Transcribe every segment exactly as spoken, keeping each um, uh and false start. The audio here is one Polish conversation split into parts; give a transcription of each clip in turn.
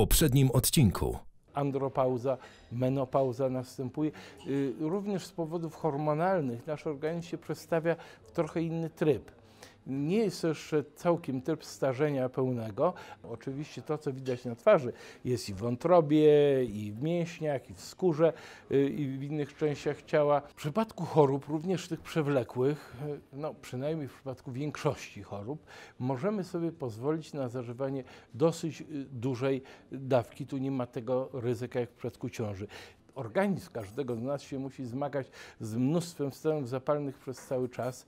poprzednim odcinku. Andropauza, menopauza następuje. Również z powodów hormonalnych nasz organizm się przestawia w trochę inny tryb. Nie jest to jeszcze całkiem tryb starzenia pełnego. Oczywiście to, co widać na twarzy, jest i w wątrobie, i w mięśniach, i w skórze, i w innych częściach ciała. W przypadku chorób, również tych przewlekłych, no przynajmniej w przypadku większości chorób, możemy sobie pozwolić na zażywanie dosyć dużej dawki. Tu nie ma tego ryzyka jak w przypadku ciąży. Organizm każdego z nas się musi zmagać z mnóstwem stanów zapalnych przez cały czas.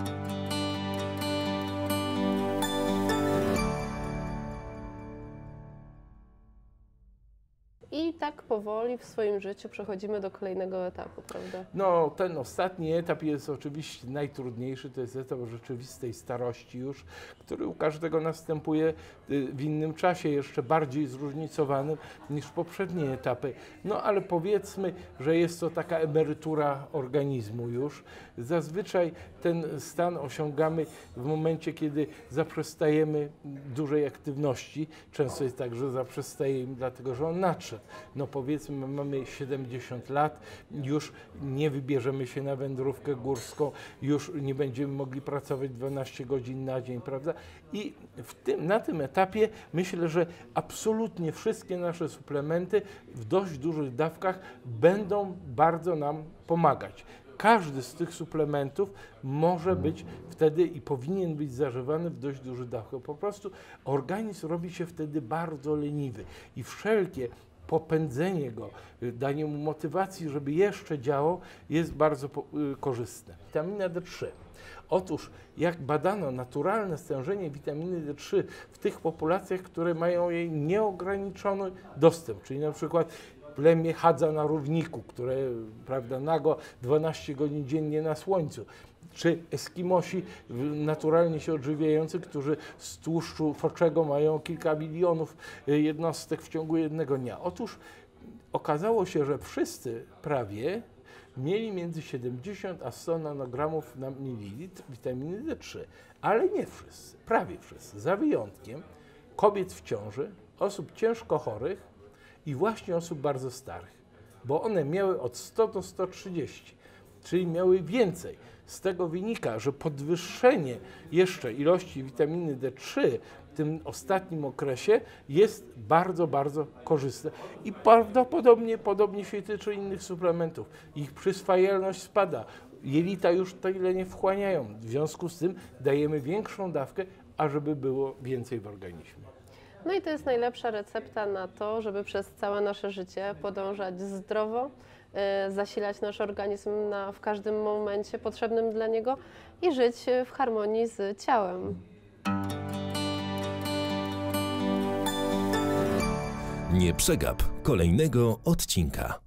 I tak powoli w swoim życiu przechodzimy do kolejnego etapu, prawda? No, ten ostatni etap jest oczywiście najtrudniejszy, to jest etap rzeczywistej starości już, który u każdego następuje w innym czasie, jeszcze bardziej zróżnicowanym niż poprzednie etapy. No, ale powiedzmy, że jest to taka emerytura organizmu już. Zazwyczaj ten stan osiągamy w momencie, kiedy zaprzestajemy dużej aktywności. Często jest tak, że zaprzestajemy dlatego, że on nadszedł. No powiedzmy, mamy siedemdziesiąt lat, już nie wybierzemy się na wędrówkę górską, już nie będziemy mogli pracować dwanaście godzin na dzień, prawda? I w tym, na tym etapie myślę, że absolutnie wszystkie nasze suplementy w dość dużych dawkach będą bardzo nam pomagać. Każdy z tych suplementów może być wtedy i powinien być zażywany w dość dużych dawkach. Po prostu organizm robi się wtedy bardzo leniwy i wszelkie popędzenie go, danie mu motywacji, żeby jeszcze działał, jest bardzo korzystne. Witamina D trzy. Otóż jak badano naturalne stężenie witaminy D trzy w tych populacjach, które mają jej nieograniczony dostęp, czyli na przykład plemię Hadza na równiku, które, prawda, nago dwanaście godzin dziennie na słońcu, czy Eskimosi naturalnie się odżywiający, którzy z tłuszczu foczego mają kilka milionów jednostek w ciągu jednego dnia. Otóż okazało się, że wszyscy prawie mieli między siedemdziesiąt a sto nanogramów na mililitr witaminy D trzy, ale nie wszyscy, prawie wszyscy, za wyjątkiem kobiet w ciąży, osób ciężko chorych i właśnie osób bardzo starych, bo one miały od stu do stu trzydziestu, czyli miały więcej. Z tego wynika, że podwyższenie jeszcze ilości witaminy D trzy w tym ostatnim okresie jest bardzo, bardzo korzystne. I prawdopodobnie podobnie się tyczy innych suplementów. Ich przyswajalność spada. Jelita już tyle nie wchłaniają. W związku z tym dajemy większą dawkę, ażeby było więcej w organizmie. No i to jest najlepsza recepta na to, żeby przez całe nasze życie podążać zdrowo, y, zasilać nasz organizm na, w każdym momencie potrzebnym dla niego i żyć w harmonii z ciałem. Nie przegap kolejnego odcinka.